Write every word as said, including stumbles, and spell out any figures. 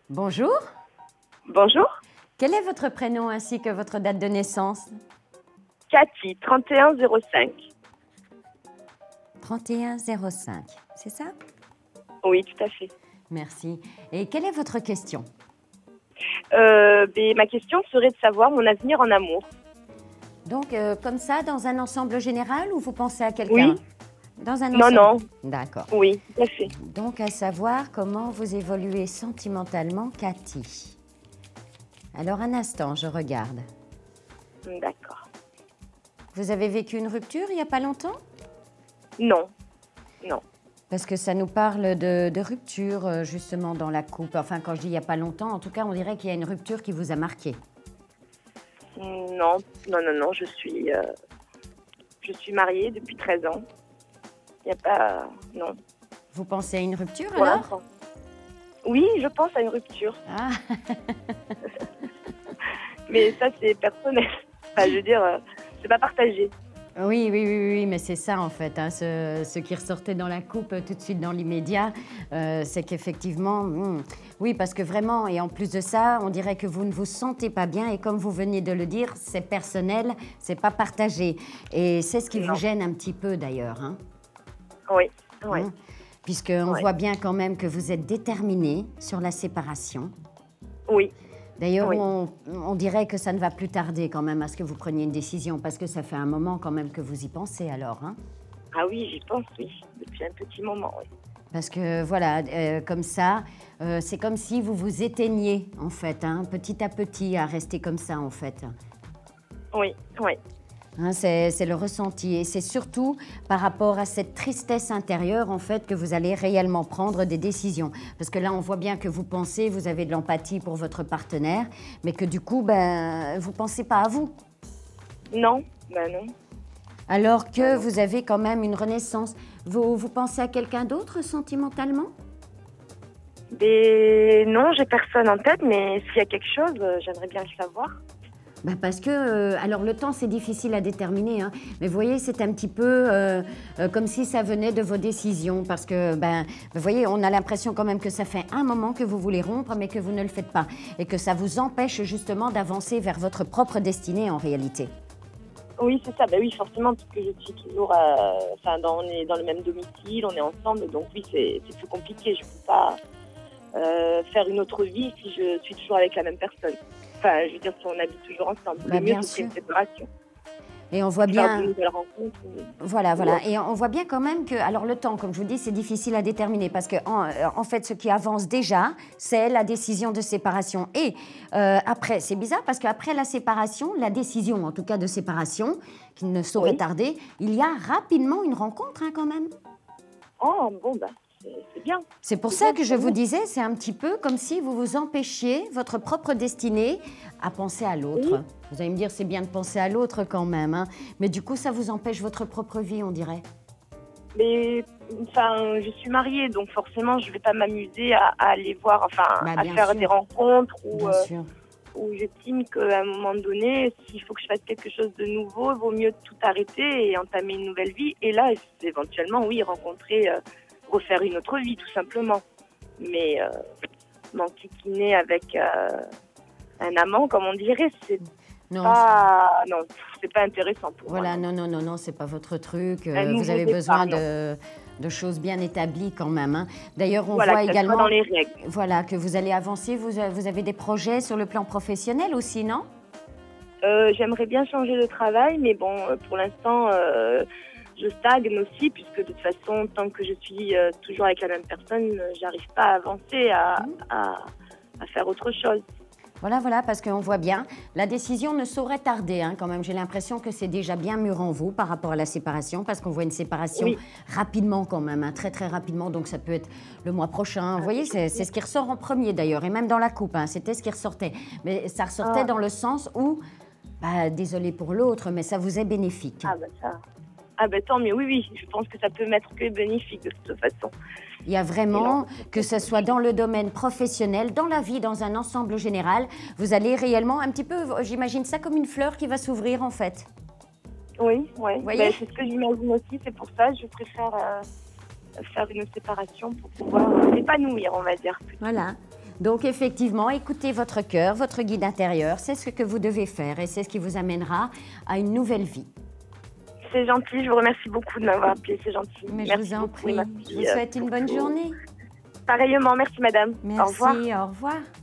Bonjour. Bonjour. Quel est votre prénom ainsi que votre date de naissance? Cathy, trente et un zéro cinq. trente et un zéro cinq, c'est ça? Oui, tout à fait. Merci. Et quelle est votre question? Euh, ben, ma question serait de savoir mon avenir en amour. Donc, euh, comme ça, dans un ensemble général ou vous pensez à quelqu'un? Oui. Dans un Non, ensemble? non. D'accord. Oui, tout à fait. Donc, à savoir comment vous évoluez sentimentalement, Cathy. Alors, un instant, je regarde. D'accord. Vous avez vécu une rupture il n'y a pas longtemps? Non. Non. Parce que ça nous parle de, de rupture, euh, justement, dans la couple. Enfin, quand je dis il n'y a pas longtemps, en tout cas, on dirait qu'il y a une rupture qui vous a marqué. Non, non, non, non, je suis, euh, je suis mariée depuis treize ans. Il n'y a pas... Non. Vous pensez à une rupture, Pour alors? l'instant. Oui, je pense à une rupture. Ah. Mais ça, c'est personnel. Enfin, je veux dire, euh, c'est pas partagé. Oui, oui, oui, oui, mais c'est ça en fait, hein, ce, ce qui ressortait dans la coupe tout de suite dans l'immédiat, euh, c'est qu'effectivement, hmm, oui, parce que vraiment, et en plus de ça, on dirait que vous ne vous sentez pas bien et comme vous venez de le dire, c'est personnel, c'est pas partagé. Et c'est ce qui Non. vous gêne un petit peu d'ailleurs, hein, Oui, oui. hein, puisqu'on Ouais. voit bien quand même que vous êtes déterminé sur la séparation. Oui. D'ailleurs, Oui. on, on dirait que ça ne va plus tarder quand même à ce que vous preniez une décision, parce que ça fait un moment quand même que vous y pensez alors, hein? Ah oui, j'y pense, oui. Depuis un petit moment, oui. Parce que voilà, euh, comme ça, euh, c'est comme si vous vous éteigniez en fait, hein, petit à petit à rester comme ça en fait. Oui, oui. Hein, c'est c'est le ressenti et c'est surtout par rapport à cette tristesse intérieure en fait que vous allez réellement prendre des décisions. Parce que là, on voit bien que vous pensez, vous avez de l'empathie pour votre partenaire, mais que du coup, ben, vous pensez pas à vous. Non, ben non. Alors que Ah non. vous avez quand même une renaissance. Vous, vous pensez à quelqu'un d'autre sentimentalement? Mais non, j'ai personne en tête, mais s'il y a quelque chose, euh, j'aimerais bien le savoir. Ben parce que, euh, alors le temps c'est difficile à déterminer, hein, mais vous voyez c'est un petit peu euh, euh, comme si ça venait de vos décisions parce que, ben, vous voyez, on a l'impression quand même que ça fait un moment que vous voulez rompre mais que vous ne le faites pas et que ça vous empêche justement d'avancer vers votre propre destinée en réalité. Oui, c'est ça. Ben oui, forcément, parce que je suis toujours, euh, enfin, dans, on est dans le même domicile, on est ensemble, donc oui, c'est c'est plus compliqué. Je peux pas euh, faire une autre vie si je suis toujours avec la même personne. Enfin, je veux dire, si on habite toujours ensemble. Bah, Le mieux, bien ce serait sûr. une séparation. Et on voit Faire bien... de nouvelles rencontres. ou- Voilà, voilà. Ouais. Et on voit bien quand même que, alors le temps, comme je vous dis, c'est difficile à déterminer parce que en, en fait, ce qui avance déjà, c'est la décision de séparation. Et euh, après, c'est bizarre parce qu'après la séparation, la décision, en tout cas de séparation, qui ne saurait Oui. tarder, il y a rapidement une rencontre, hein, quand même. Oh, bon, ben, c'est c'est bien. C'est pour C'est ça bien, que je c'est vous bien. disais, c'est un petit peu comme si vous vous empêchiez votre propre destinée à penser à l'autre. Oui. Vous allez me dire, c'est bien de penser à l'autre quand même, hein, mais du coup, ça vous empêche votre propre vie, on dirait. Mais enfin, je suis mariée, donc forcément, je vais pas m'amuser à, à aller voir, enfin, Bah, à bien faire sûr. des rencontres où, Bien euh, sûr. où j'estime qu'à un moment donné, s'il faut que je fasse quelque chose de nouveau, il vaut mieux tout arrêter et entamer une nouvelle vie. Et là, éventuellement, oui, rencontrer, euh, refaire une autre vie, tout simplement. Mais euh, m'enquiquiner avec euh, un amant, comme on dirait, c'est Non, pas, non, c'est pas intéressant pour voilà, moi. non, non, non, non, c'est pas votre truc. Un euh, vous nouveau avez départ, besoin non. de, de choses bien établies quand même, hein. D'ailleurs, on Voilà, voit que ça soit également dans les règles. voilà, que vous allez avancer. Vous, a- vous avez des projets sur le plan professionnel aussi, non? Euh, J'aimerais bien changer de travail, mais bon, euh, pour l'instant, euh, je stagne aussi, puisque de toute façon, tant que je suis euh, toujours avec la même personne, euh, j'arrive pas à avancer, à, Mmh. à, à faire autre chose. Voilà, voilà, parce qu'on voit bien, la décision ne saurait tarder, hein, quand même. J'ai l'impression que c'est déjà bien mûr en vous par rapport à la séparation, parce qu'on voit une séparation Oui. rapidement quand même, hein, très très rapidement, donc ça peut être le mois prochain. Vous voyez, c'est oui. c'est ce qui ressort en premier d'ailleurs, et même dans la coupe, hein, c'était ce qui ressortait. Mais ça ressortait Ah. dans le sens où, bah, désolé pour l'autre, mais ça vous est bénéfique. Ah ben ça. Ah ben tant mieux, oui, oui. Je pense que ça peut m'être que bénéfique de toute façon. Il y a vraiment, non. que ce soit dans le domaine professionnel, dans la vie, dans un ensemble général, vous allez réellement un petit peu, j'imagine ça comme une fleur qui va s'ouvrir en fait. Oui, oui. voyez Ben, c'est ce que j'imagine aussi, c'est pour ça que je préfère euh, faire une séparation pour pouvoir euh, m'épanouir, on va dire. Voilà. Donc, effectivement, écoutez votre cœur, votre guide intérieur. C'est ce que vous devez faire et c'est ce qui vous amènera à une nouvelle vie. C'est gentil, je vous remercie beaucoup de m'avoir appelé, c'est gentil. Mais merci je vous en beaucoup, prie. merci, Je vous souhaite euh, une bonne beaucoup. journée. Pareillement, merci madame. Merci, Au revoir. au revoir.